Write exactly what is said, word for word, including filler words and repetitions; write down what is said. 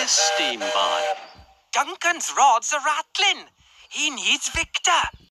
this steam barn? Duncan's rods are rattling. He needs Victor.